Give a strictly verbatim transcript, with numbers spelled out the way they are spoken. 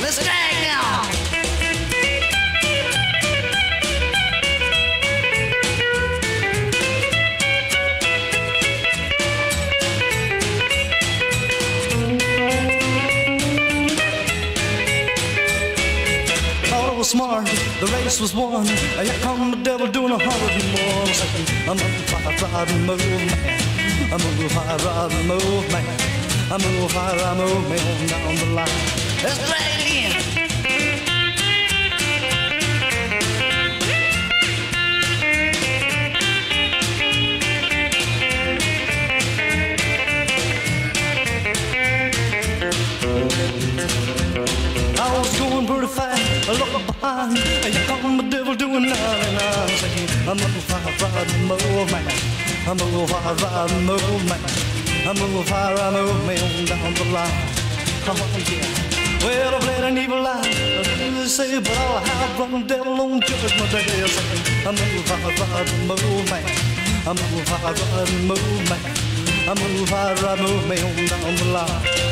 Let's drag now. Was smart, the race was won. Here come the devil doing a hundred more. Saying, I'm a fire, ride, move, man. I'm a fire, ride, move, man. I'm a fire, ride, move, man, down the line. Let's drag it in. I was going pretty fast, I look behind. Here come the devil doing ninety-nine. Saying, I'm a fire, ride, move, man. I'm a fire, ride, move, man. I'm a fire, ride, move, man, down the line. Oh yeah. Well, I played an evil lie, they say, but I'll have run the devil on judgment day. Saying, I'm a fire, ride, move, man. I'm a fire, ride, move, man. I'm a fire, ride, move, man, down the line.